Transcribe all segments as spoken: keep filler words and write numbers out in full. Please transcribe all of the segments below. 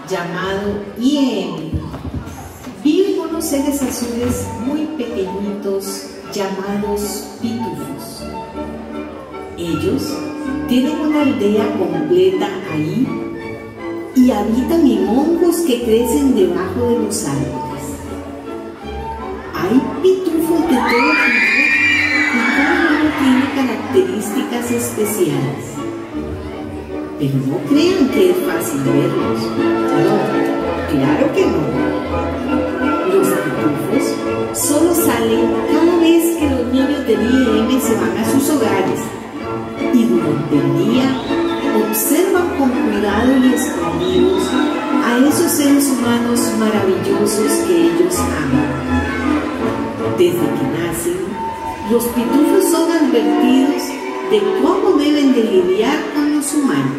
llamado I E M, viven unos seres azules muy pequeñitos llamados pitufos. Ellos tienen una aldea completa ahí y habitan en hongos que crecen debajo de los árboles. Hay pitufos de todo tipo y cada uno tiene características especiales. Pero no crean que es fácil verlos. No, claro que no. Los pitufos solo salen cada vez que los niños del I E M se van a sus hogares y durante el día observan con cuidado y escondidos a esos seres humanos maravillosos que ellos aman. Desde que nacen, los pitufos son advertidos de cómo deben de lidiar con los humanos.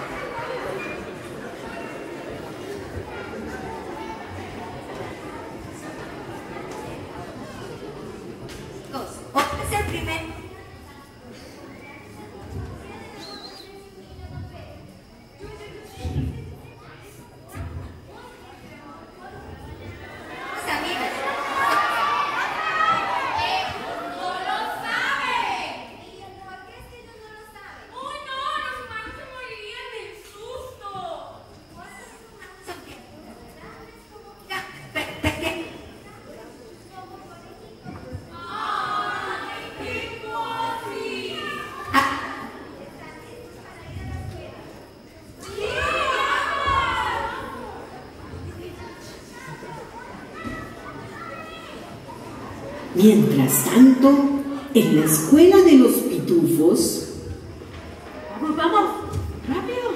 Mientras tanto, en la escuela de los pitufos... ¡Vamos, vamos! ¡Rápido!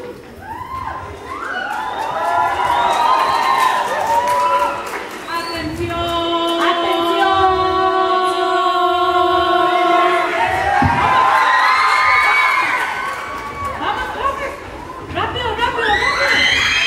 ¡Atención! ¡Atención! ¡Vamos, profe! ¡Rápido, rápido, rápido!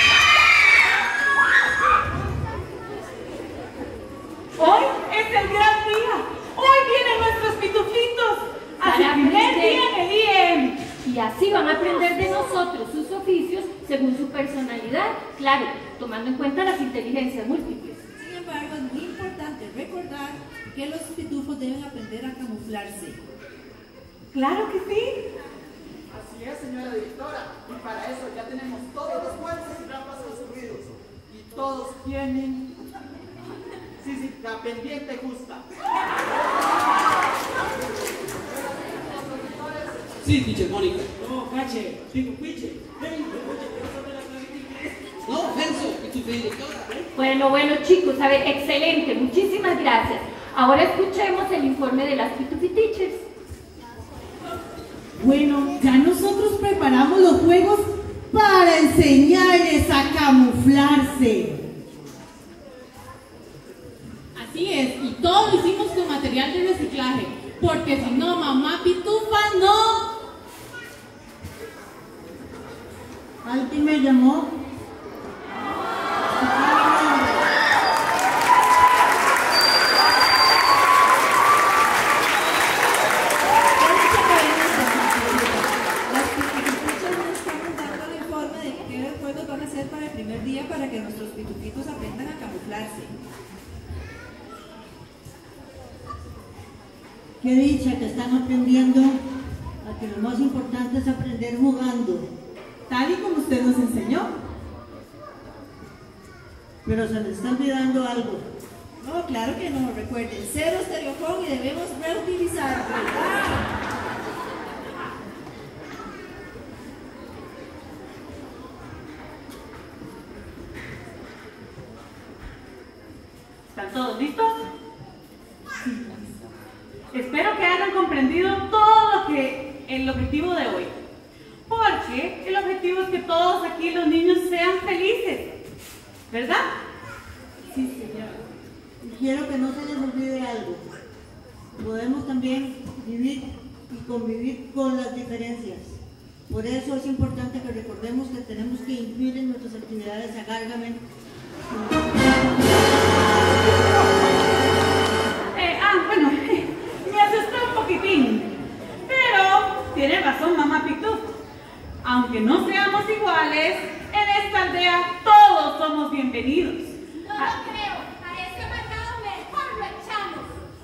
Hoy es el gran día. Hoy vienen nuestros pitufitos a su primer día en el I E M. Y así van a aprender de nosotros sus oficios según su personalidad, claro, tomando en cuenta las inteligencias múltiples. Sin embargo, es muy importante recordar que los pitufos deben aprender a camuflarse. ¡Claro que sí! Así es, señora directora. Y para eso ya tenemos todos los guantes y trampas construidos. Y todos tienen... Sí, sí, la pendiente justa. Sí, teacher Mónica. No, cache, digo, piche. No, Renzo, y tu directora. Bueno, bueno chicos, a ver, excelente, muchísimas gracias. Ahora escuchemos el informe de las Pitufi Teachers. Bueno, ya nosotros preparamos los juegos para enseñarles a camuflarse. Así es, y todo lo hicimos con material de reciclaje, porque si no, mamá pitufa no. ¿Alguien me llamó? Las pitufitas nos estamos dando el informe de qué juegos van a hacer para el primer día para que nuestros pitufitos aprendan a camuflarse. Qué dicha que están aprendiendo a que lo más importante es aprender jugando, tal y como usted nos enseñó. Pero se les está olvidando algo. No, claro que no, recuerden, cero estereofón y debemos reutilizar, ¿verdad? ¿Están todos listos? Sí. Espero que hayan comprendido todo lo que el objetivo de hoy. Porque el objetivo es que todos aquí los niños sean felices. ¿Verdad? Sí, señora. Y quiero que no se les olvide algo. Podemos también vivir y convivir con las diferencias. Por eso es importante que recordemos que tenemos que incluir en nuestras actividades a Gargamel. Eh, ah, bueno, me asusté un poquitín. Pero tiene razón mamá Pitú. Aunque no seamos iguales, en esta aldea todos todos somos bienvenidos. No lo creo. A ese mandado mejor lo echamos.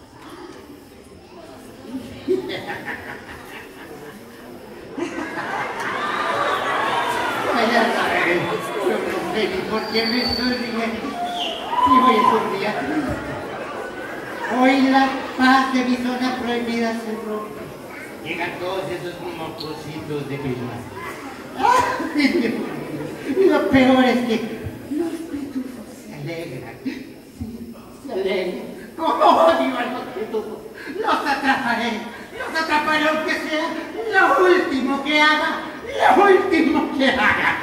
¿Por qué me estoy riendo? Sí, hoy es un día triste. Hoy la paz de mi zona prohibida se rompe. Llegan todos esos mocositos de primaria. Y lo peor es que los pitufos se alegran. Sí, se alegran. Como odio a los pitufos. Los atraparé. Los atraparé aunque sea lo último que haga. Lo último que haga.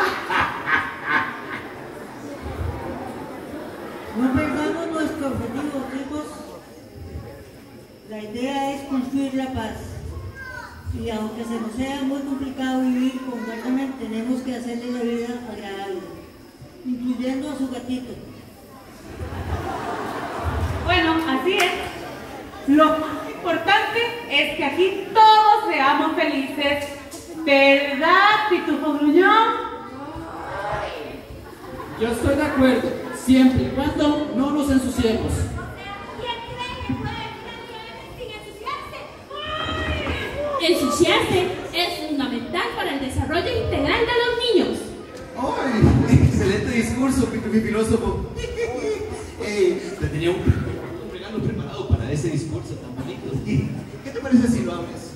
No perdamos nuestro objetivo, chicos. La idea es construir la paz. Y aunque se nos sea muy complicado vivir con Gargamel, tenemos que hacerle la vida agradable, incluyendo a su gatito. Bueno, así es. Lo más importante es que aquí todos seamos felices. ¿Verdad, Pitufo Gruñón? Yo estoy de acuerdo, siempre y cuando no nos ensuciemos. Ensuciarse es fundamental para el desarrollo integral de los niños. ¡Ay! Excelente discurso, Pitufi filósofo. eh, te tenía un, un regalo preparado para ese discurso tan bonito. ¿Qué te parece si lo abres?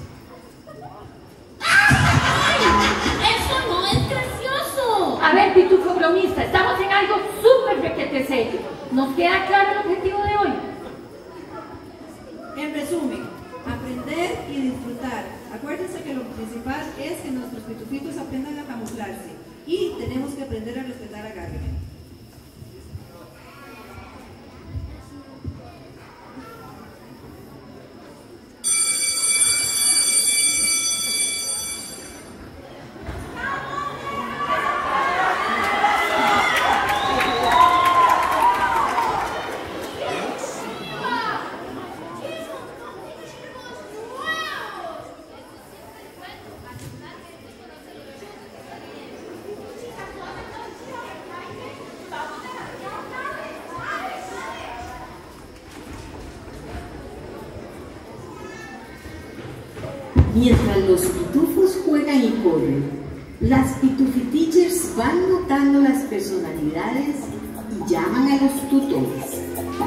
¡Eso no es gracioso! A ver, Pitufo bromista, estamos en algo súper requete serio. ¿Nos queda claro el objetivo de hoy? En resumen, aprender y disfrutar. Acuérdense que lo principal es que nuestros pitufitos aprendan a camuflarse y tenemos que aprender a respetar a Gargamel. Mientras los pitufos juegan y corren, las Pitufi Teachers van notando las personalidades y llaman a los tutores.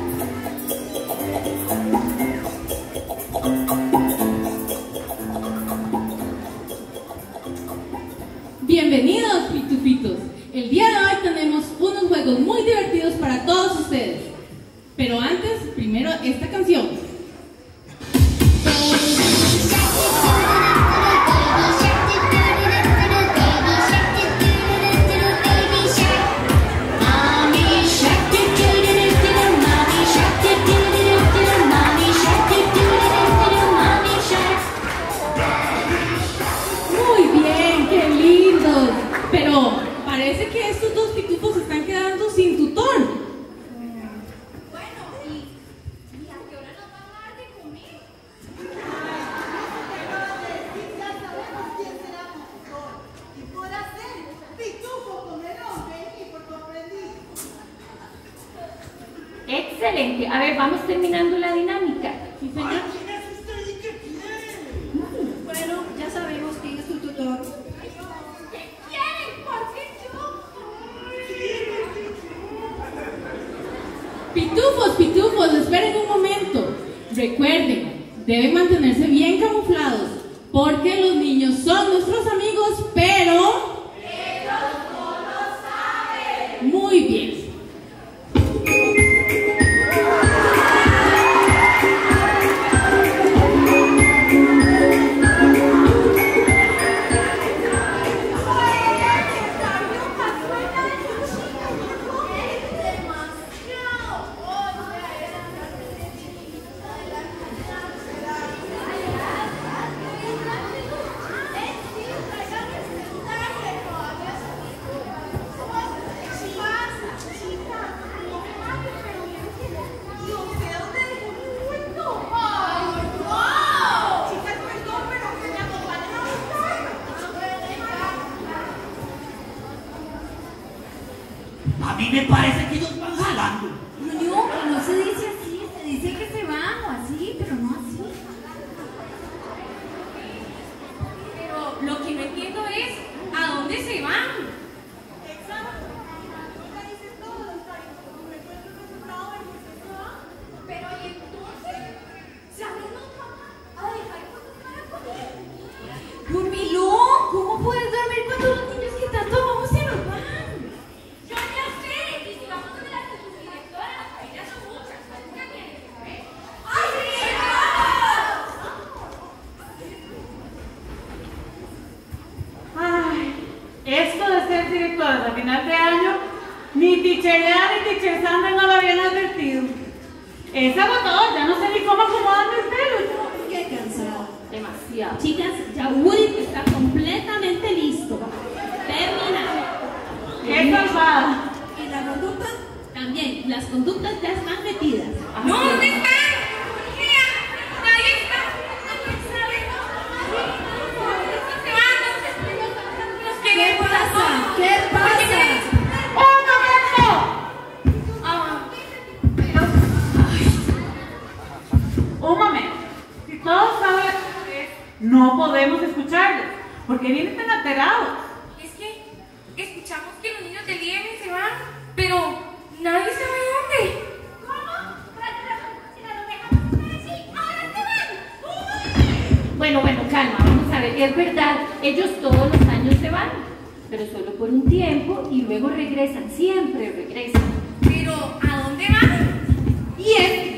Bienvenidos, pitufitos. El día de hoy tenemos unos juegos muy divertidos para todos ustedes. Pero antes, primero esta canción. Muy bien, qué lindos. Pero parece que estos dos pitufos se están quedando sin tutor. Bueno, ¿y, ¿y a qué hora nos van a dar de comer? Ya sabemos quién será tu tutor. Y podrá ser Pitufo con el nombre y por comprendido. Excelente. A ver, vamos terminando la dinámica. Sí, señor. Bueno, ya sabemos quién es tu tutor. ¿Qué quieren? ¿Por qué yo? Pitufos, pitufos, esperen un momento. Recuerden, deben mantenerse bien camuflados, porque los niños son nuestros amigos, pero... Ellos no lo saben. Muy bien. mí me parece que ellos van jalando. No, no se dice así, se dice que se van o así, pero no así. Pero lo que no entiendo es, ¿a dónde se van? Pero ¿y entonces? ¿Se habrán notado a dejar cosas para comer? Dormilón, ¿cómo puedes dormir cuando los niños que tanto amamos se nos van? Yo ya sé, y si vamos a ver a su directora, las familias son muchas, alguna tiene que saber. ¡Ay, sí! Ay, esto de ser directora a final de año, ni Teacher Lea ni Teacher Sandra no lo habían advertido. Es agotador, ya no sé ni cómo acomodarme el pelo. Qué cansado. Demasiado. Chicas, ya Woody está completamente listo. Terminado. ¡Qué salvada! ¿Y la conducta? También, las conductas ya están metidas. ¿No? ¿Dónde están? Mira, nadie está. Nadie sabe. Se van, no se ¿Qué pasa? ¿Qué pasa? ¡Un momento! Ah, Un momento. Si todos saben no podemos escucharlos, porque vienen tan alterados. es que escuchamos que los niños del I E M se van, pero nadie sabe dónde. Bueno, bueno, calma, vamos a ver, es verdad, ellos todos los años se van, pero solo por un tiempo y luego regresan, siempre regresan. Pero, ¿a dónde van? ¿Y él?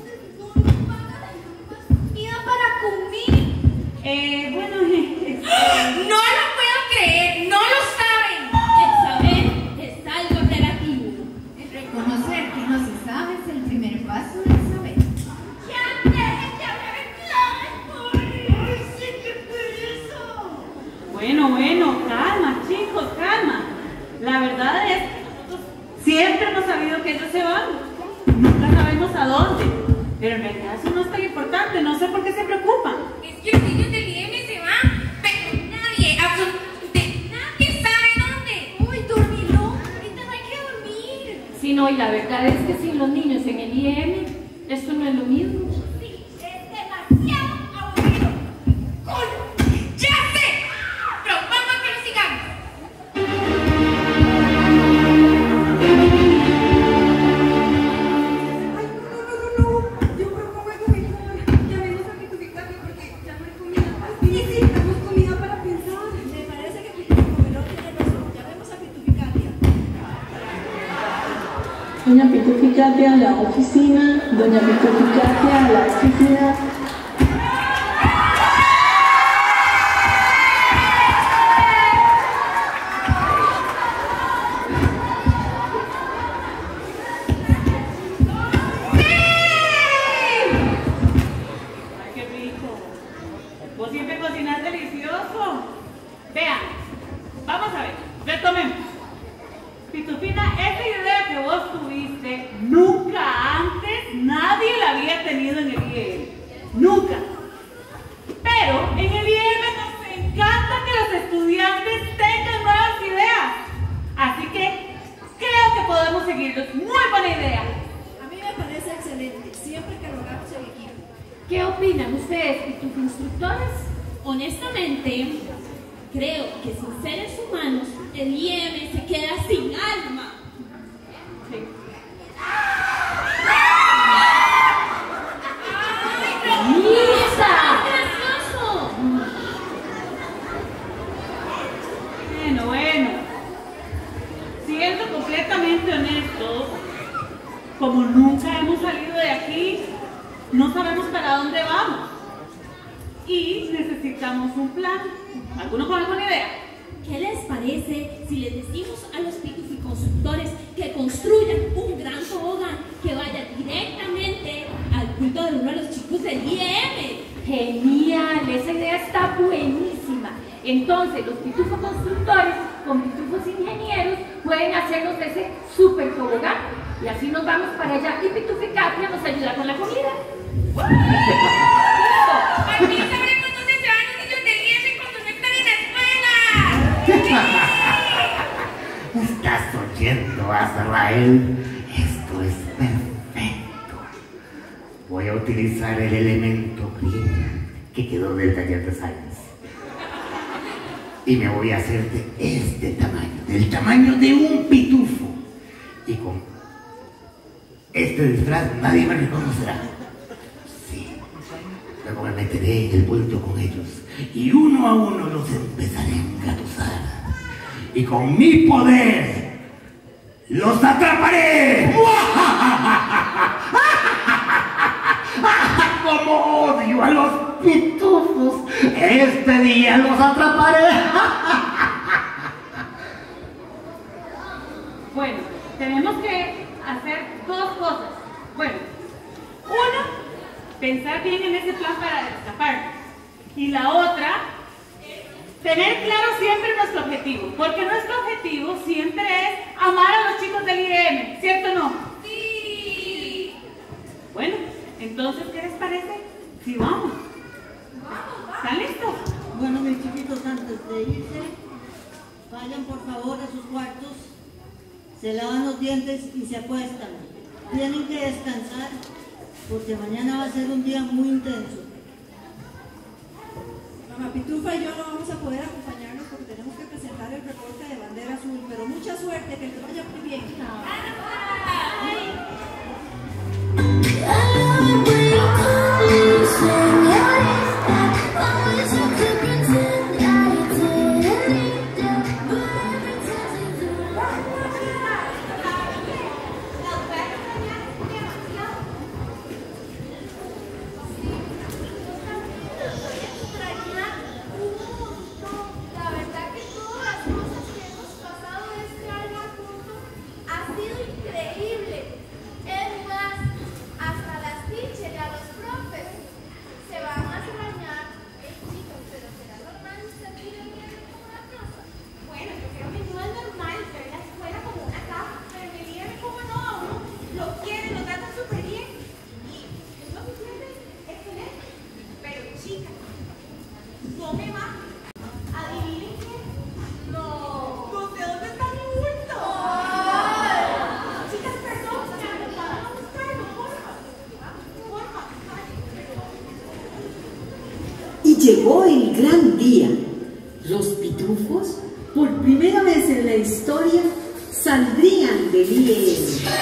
¿Comida para comer? Eh, bueno, eh, ¡No lo puedo creer! ¡No lo saben! El saber es algo relativo. Reconocer que no se sabe es el primer paso del saber. ¡Ya dejen de hablar en clave! ¡Ay, sí, qué pereza! bueno, bueno, calma, chicos, calma. La verdad es que nosotros siempre hemos sabido que ellos se van. Nunca sabemos a dónde. Pero en realidad eso no es tan importante, no sé por qué se preocupan. Es que los niños del I E M se van, pero nadie, absolutamente nadie sabe dónde. Uy, dormilón, ahorita no hay que dormir. Sí, no, y la verdad es que sin los niños en el I E M, esto no es lo mismo. Sí, es demasiado aburrido. ¡Coño! ¡Ya sé! Pero vamos a que lo sigamos. Ay, no, no, no, no, no. Yo me pongo algo mejor. Llamemos a Pitufficate porque ya no hay comida. Sí, necesitamos comida para pensar. Me parece que Pitufficate tiene razón. Llamemos a Pitufficate. Doña Pitufficate a la oficina. Doña Pitufficate a la oficina. Ay, qué rico. Vos siempre cocinas delicioso. Vean, vamos a ver, retomemos. Pitufina, esa idea que vos tuviste, nunca antes nadie la había tenido en el I E M. Nunca. Pero en el I E M nos encanta que los estudiantes tengan nuevas ideas. Así que creo que podemos seguirlos. Muy buena idea. A mí me parece excelente. Siempre que lo hagamos en equipo. ¿Qué opinan ustedes, pitufos instructores? Honestamente, creo que sin seres humanos, el I E M se queda sin alma. Sí. ¡Misa! ¡Gracioso! Bueno, bueno. Siendo completamente honestos, como nunca hemos salido de aquí, no sabemos para dónde vamos. Y necesitamos un plan. ¿Alguno con alguna idea? ¿Qué les parece si les decimos a los pituficonstructores que construyan un gran tobogán que vaya directamente al culto de uno de los chicos del I E M? Genial, esa idea está buenísima. Entonces, los pitufos constructores con pitufos ingenieros pueden hacernos ese super tobogán. Y así nos vamos para allá y Pitufficate nos ayuda con la comida. Al fin sabremos dónde se van los niños del I E M cuando no están en la escuela. ¿Estás oyendo, Asa Rael, esto es perfecto. Voy a utilizar el elemento brillante que quedó del taller de Science. Y me voy a hacer de este tamaño, del tamaño de un pitufo. Y con este disfraz nadie me reconocerá. Sí. Luego me meteré en el bulto con ellos y uno a uno los empezaré a engatusar. Y con mi poder los atraparé. ¡Cómo odio a los pitufos! Este día los atraparé. Bueno, tenemos que hacer dos cosas. Bueno, uno, pensar bien en ese plan para escapar. Y la otra, tener claro siempre nuestro objetivo. Porque nuestro objetivo siempre es amar a los chicos del I D M, ¿cierto o no? Sí. Bueno, entonces, ¿qué les parece? Sí, vamos. ¿Están listos? Bueno, mis chiquitos, antes de irse, vayan por favor a sus cuartos, se lavan los dientes y se acuestan. Tienen que descansar porque mañana va a ser un día muy intenso. Mamá Pitufa y yo no vamos a poder acompañarnos porque tenemos que presentar el reporte de bandera azul, pero mucha suerte, que les vaya muy bien. La verdad que todas las cosas que hemos pasado este año juntos ha sido increíble. Es más, hasta las teachers y a los profes se van a extrañar. Eh, chicos, pero será normal sentir el miedo como una casa. Bueno, yo creo que no es normal ver la escuela como una casa. Pero en el I D M, ¿cómo no? Uno lo quieren, lo tratan súper bien. Y es lo que sientes, excelente. Pero chicas, no me va. Adivinen qué. No. No sé dónde está mi bulto. Chicas, perdón, ya me van a buscarlo, porfa. Porfa. Y llegó el gran día. Los pitufos, por primera vez en la historia, saldrían del I D M.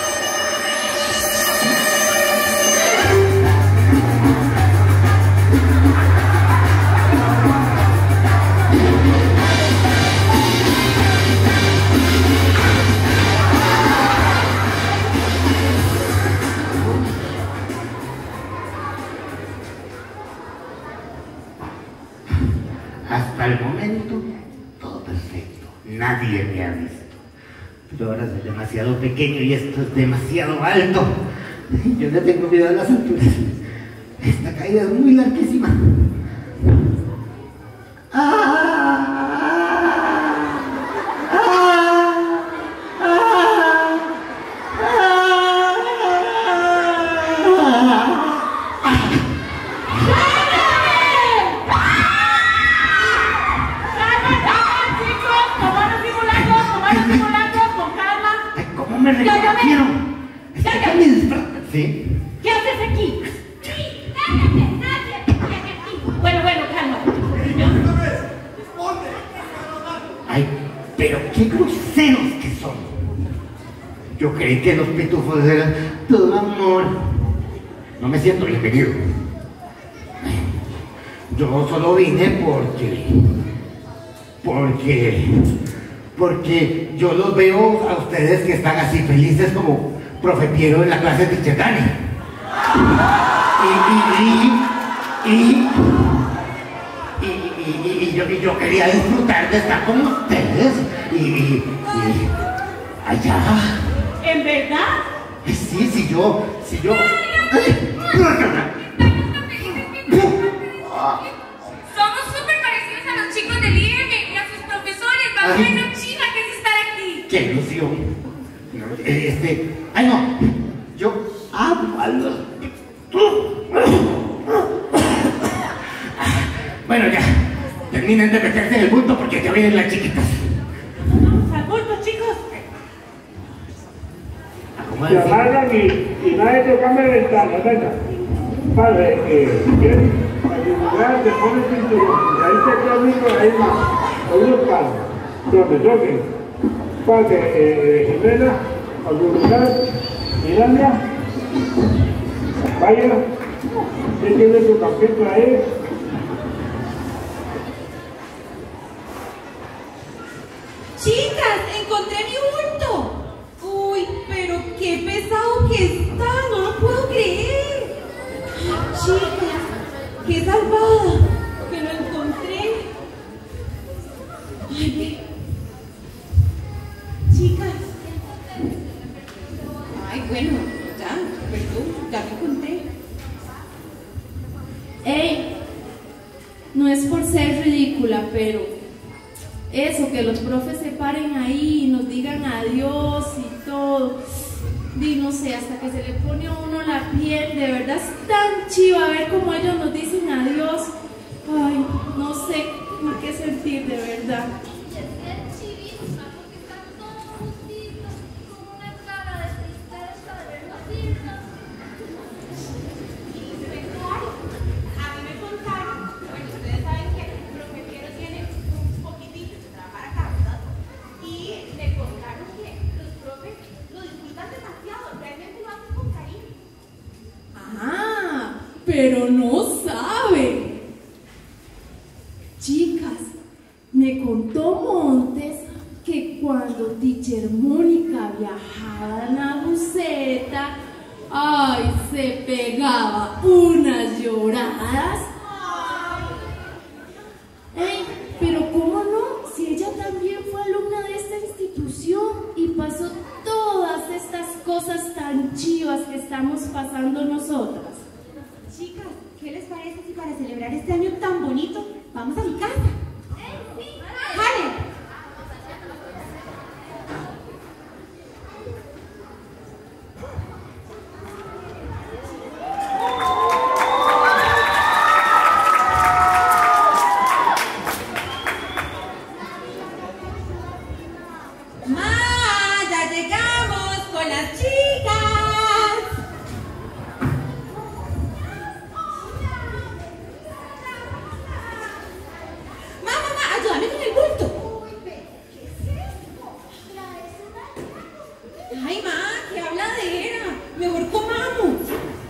Hasta el momento, todo perfecto. Nadie me ha visto. Pero ahora soy demasiado pequeño y esto es demasiado alto. Yo le tengo miedo a las alturas. Esta caída es muy larguísima. ¡Ah! ¡Ah! ¡Ah! ¿Cómo me reconocieron? ¿Sí? ¿Qué haces aquí? Cállate, nadie te quiere aquí. Bueno, bueno, calma. Ay, pero qué groseros que son. Yo creí que los pitufos eran todo amor. No me siento bienvenido. Yo solo vine porque... Porque... Porque yo los veo a ustedes que están así felices como profe Piero en la clase de Teacher Dani. Y, y, y, y, y, y, y, yo, y yo quería disfrutar de estar con ustedes. Y, y, y allá. ¿En verdad? Sí, sí, yo, sí, yo. Somos súper parecidos a los chicos del I D M y a sus profesores. Vamos a ver lo china que es estar aquí. ¡Qué ilusión! Este... ¡Ay, no! Yo amo a los... Bueno, ya. Terminen de meterse en el bulto porque ya vienen las chiquitas. Vamos al bulto, chicos. se amarran y, y nadie toca la ventana, venga. Padre, eh, ¿quieren ayudar? Se pone el cinturón. Y ahí se queda único, ahí más. Con unos palos. Donde toquen. Padre, eh, Jimena, ayudar. Miranda. Vaya. ¿Quién tiene su campito ahí? Chicas, encontré mi bulto. Uy, pero qué pesado que está, no lo puedo creer. Chicas, qué salvada que lo encontré. Ay, ve. Chicas. Ay, bueno, ya, perdón, ya lo encontré. Ey, no es por ser ridícula, pero eso, que los profes se paren ahí y nos digan adiós y todo. Y no sé, hasta que se le pone a uno la piel, de verdad es tan chiva ver cómo ellos nos dicen adiós. Ay, no sé ni qué sentir, de verdad. Pero no saben. Chicas, me contó Montes que cuando Teacher Mónica viajaba en la buseta, ay, se pegaba unas lloradas. Ey, pero ¿cómo no? Si ella también fue alumna de esta institución y pasó todas estas cosas tan chivas que estamos pasando nosotras. Chicas, ¿qué les parece si para celebrar este año tan bonito vamos a mi casa? ¡Jale! ¡Ma! ¡Ya llegamos con las chicas! Ay, ma, qué habladera. Mejor comamos.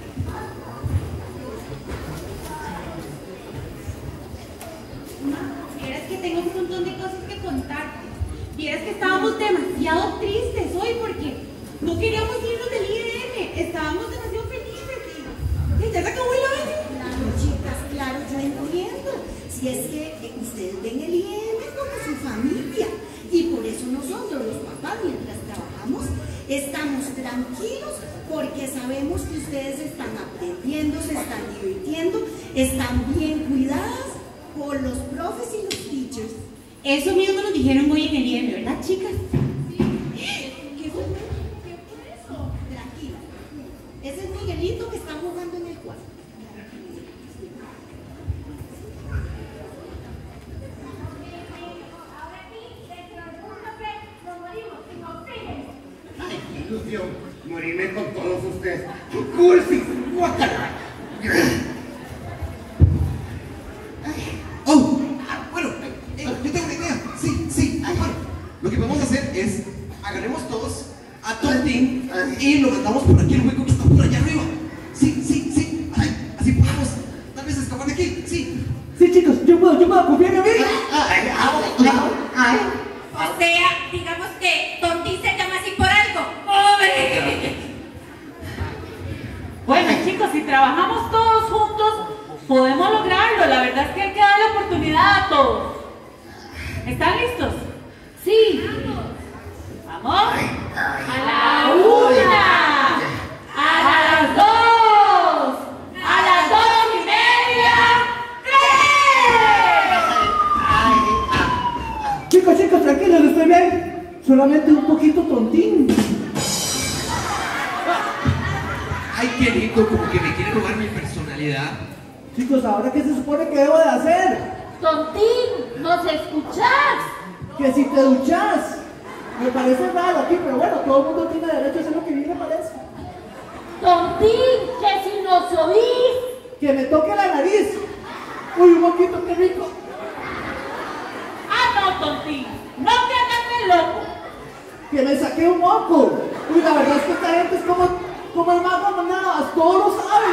Ma, vieras que tengo un montón de cosas que contarte. Vieras que estábamos demasiado tristes hoy porque no queríamos irnos del I D M. Estábamos demasiado felices. Y ya se acabó el año. Claro, chicas, claro, yo entiendo. Si es que eh, ustedes ven el I D M como su familia. Y por eso nosotros, los papás, mientras trabajamos, estamos tranquilos porque sabemos que ustedes están aprendiendo, se están divirtiendo, están bien cuidadas por los profes y los teachers. Eso mismo nos dijeron hoy en el I D M, ¿verdad, chicas? ¿Qué fue? ¿Qué fue eso? Tranquila. Ese es Miguelito que está jugando en el cuarto. Ilusión, morirme con todos ustedes. ¡Cursi! ¡Guácala! ¡Oh! Ah, bueno, eh, yo tengo una idea. Sí, sí. Ah, bueno, lo que podemos hacer es agarremos todos a Tontín y lo mandamos por aquí, el hueco que está por allá arriba. Sí, sí, sí. Ay, así podemos tal vez escapar de aquí. Sí. Sí, chicos, yo puedo, yo puedo, confíen en mí. Ay, ay, ay. O sea, digamos que Tontín se llama así por algo. ¡Pobre! Bueno, chicos, si trabajamos todos juntos, podemos lograrlo. La verdad es que hay que dar la oportunidad a todos. ¿Están listos? Sí. ¿Vamos? A la una, a las dos, a las dos y media, tres. Chicos, chicos, tranquilos, estoy bien. Solamente un poquito tontín. Ay, qué lindo, como que me quiere robar mi personalidad. Chicos, ¿ahora qué se supone que debo de hacer? Tontín, ¿nos escuchás? Que si te duchas. Me parece raro aquí, pero bueno, todo el mundo tiene derecho a hacer lo que bien le parece. Tontín, que si nos oís. Que me toque la nariz. Uy, un poquito, qué rico. Ah, no, Tontín, no te hagas el loco. Que me saqué un moco. Uy, la verdad es que esta gente es como, como el mago Manabas, todos lo saben.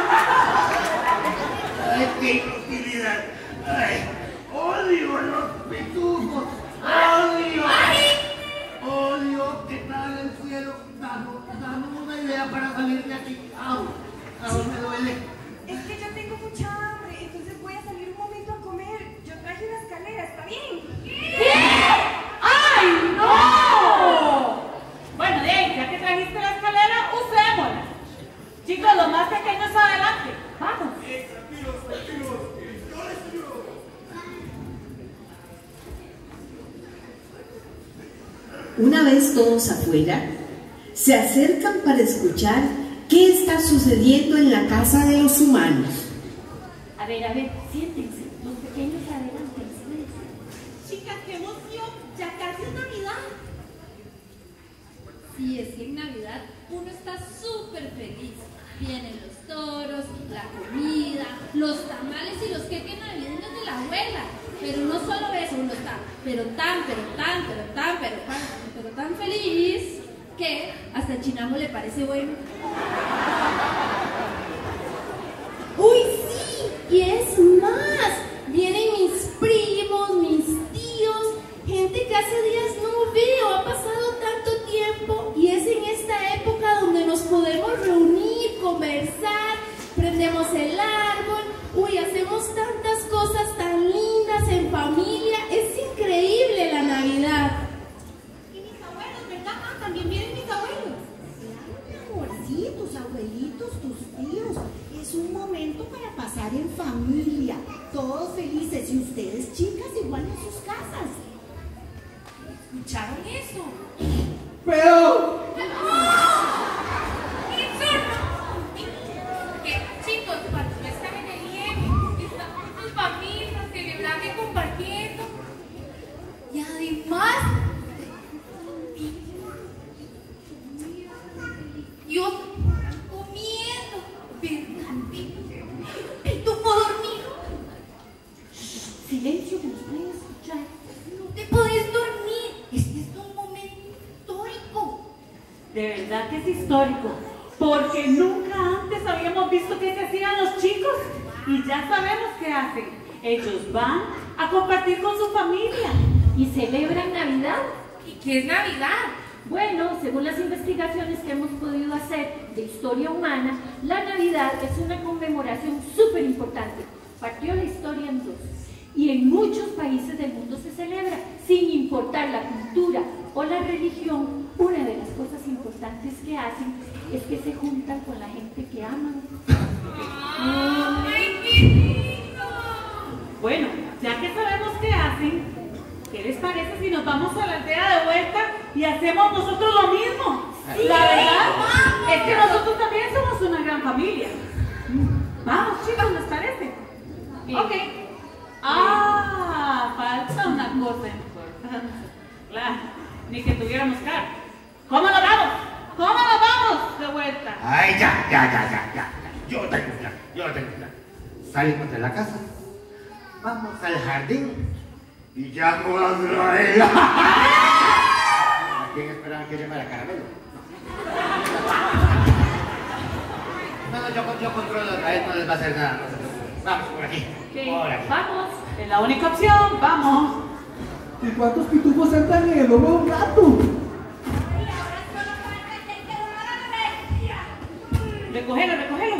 Ay, qué inutilidad. Ay, odio los pitufos. Odio. Odio que tal el cielo. Dame, dame una idea para salir de aquí. Au, au, me duele. Es que yo tengo mucha hambre, entonces voy a salir un momento a comer. Yo traje una escalera, ¿está bien? ¿Qué? ¡Ay, no! Bueno, de ahí, ya que trajiste la escalera, usémosla. Chicos, los más pequeños adelante. Vamos. Una vez todos afuera, se acercan para escuchar qué está sucediendo en la casa de los humanos. A ver, a ver, siéntense, los pequeños adelante. Chicas, qué emoción, ya casi es Navidad. Sí, es que en Navidad uno está súper feliz. Vienen los toros, la comida, los tamales y los queques navideños de la abuela. Pero no solo eso, uno está pero tan, pero tan, pero tan, pero tan, pero tan feliz que hasta el chinamo le parece bueno. ¡Uy, sí! Y es más, vienen mis primos, mis tíos, gente que hace días no veo, ha pasado tanto tiempo y es en esta época donde nos podemos reunir, conversar, prendemos el árbol, uy, hacemos tantas cosas tan lindas en familia, es increíble la Navidad. Y mis abuelos, ¿verdad? Ah, también vienen mis abuelos. Claro, mi amor, sí, tus abuelitos, tus tíos. Es un momento para pasar en familia, todos felices y ustedes, chicas, igual en sus casas. ¿Escucharon eso? Pero... Chicos, cuando no están en el I E M, están con sus familias, celebrando y compartiendo. Y además, yo comiendo, ¿verdad? El tufo dormido. Silencio, que nos pueden escuchar. No te podés dormir. Este es un momento histórico. De verdad que es histórico, porque nunca antes habíamos visto qué se hacían los chicos y ya sabemos qué hacen. Ellos van a compartir con su familia y celebran Navidad. ¿Y qué es Navidad? Bueno, según las investigaciones que hemos podido hacer de historia humana, la Navidad es una conmemoración súper importante. Partió la historia en dos. Y en muchos países del mundo se celebra, sin importar la cultura o la religión. Una de las cosas importantes que hacen es que se juntan con la gente que aman. ¡Ay, qué lindo! Bueno, ya que sabemos qué hacen, ¿qué les parece si nos vamos a la aldea de vuelta y hacemos nosotros lo mismo? Sí, la verdad vamos. es que nosotros también somos una gran familia. Vamos, chicos, ¿les parece? Bien. Ok. Ah, falta una cosa importante. Claro, ni que tuviéramos carro. ¿Cómo nos vamos? ¿Cómo nos vamos de vuelta? Ay, ya, ya, ya, ya, ya. Yo tengo un plan, yo tengo un plan. Salimos de la casa, vamos al jardín y llamo a Israel. ¿A quién esperaban que llamara Caramelo? No, no, yo, yo controlo a Israel, no les va a hacer nada, no se preocupen. Vamos, por aquí, Sí, por aquí. vamos, es la única opción, vamos. ¿Y cuántos pitufos entran en el lomo de un gato? Recógelo, recógelo.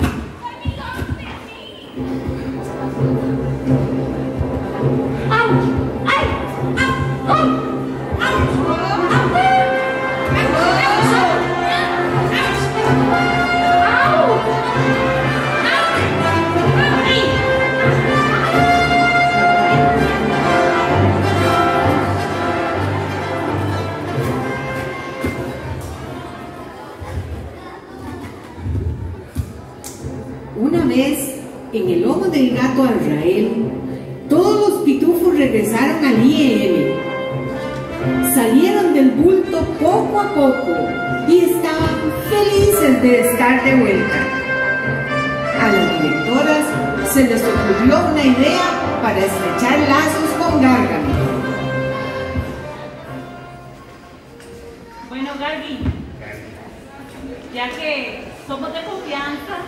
Una vez, en el lomo del gato Azrael, todos los pitufos regresaron al I E M. salieron del bulto poco a poco y estaban felices de estar de vuelta. A las directoras se les ocurrió una idea para estrechar lazos con Gárgame. Bueno, Gargi, ya que somos de confianza,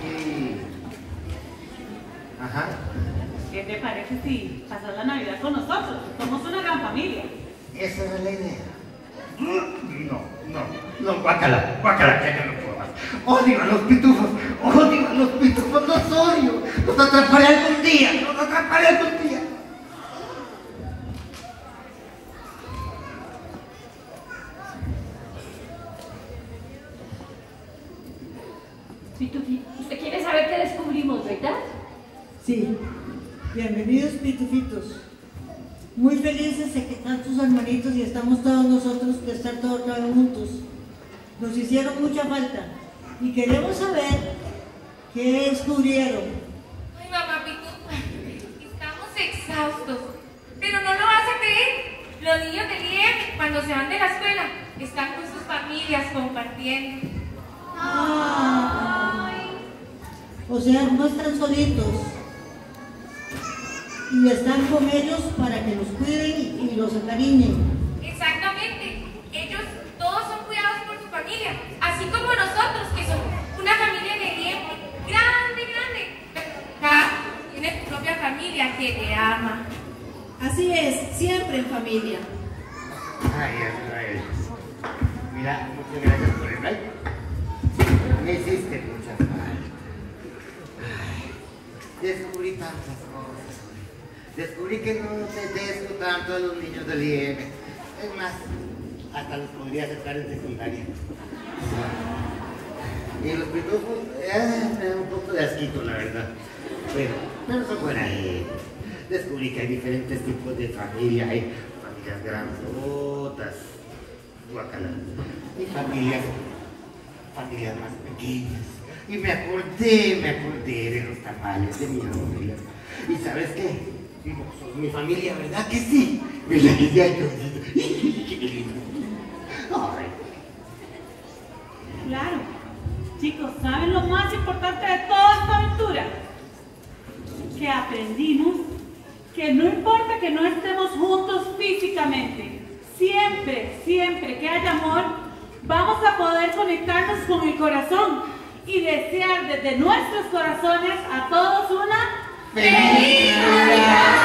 Ajá. ¿qué te parece si pasas la Navidad con nosotros? Somos una gran familia. Esa era la idea. No, no, no, guácala, guácala, que ya no puedo más. Odio a los pitufos, odio a los pitufos, los odio. Los atraparé algún día, los atraparé algún día. Pitufi, usted quiere saber qué descubrimos, ¿verdad? Sí. Bienvenidos, pitufitos. Muy felices de que están sus hermanitos y estamos todos nosotros de estar todos otra vez juntos. Nos hicieron mucha falta y queremos saber qué descubrieron. Ay, mamá Pitufa, estamos exhaustos, pero no lo vas a creer. Los niños del I E M, cuando se van de la escuela, están con sus familias compartiendo. Ay. O sea, no están solitos. Y están con ellos para que los cuiden y los acariñen. Exactamente. Ellos todos son cuidados por su familia, así como nosotros, que somos una familia en el I E M grande, grande. Cada tiene su propia familia que te ama. Así es, siempre en familia. Ay, Israel. Mira, muchas gracias por el like. Me hiciste muchas mal. Descubrí tantas cosas. Descubrí que no detesto tanto a los niños del I E M. Es más, hasta los podría aceptar en secundaria. Y los pitufos, eh, me da un poco de asquito, la verdad. Pero, pero son buena gente. Descubrí que hay diferentes tipos de familia. Hay familias grandotas, guacala, y familias, familias más pequeñas. Y me acordé, me acordé de los tamales de mi abuela. ¿Y sabes qué? Vos sos mi familia, ¿verdad que sí? ¿Verdad que sí? Ay, qué lindo. Ay. Claro. Chicos, ¿saben lo más importante de toda esta aventura? Que aprendimos que no importa que no estemos juntos físicamente, siempre, siempre que haya amor, vamos a poder conectarnos con el corazón y desear desde nuestros corazones a todos una ¡Feliz Navidad!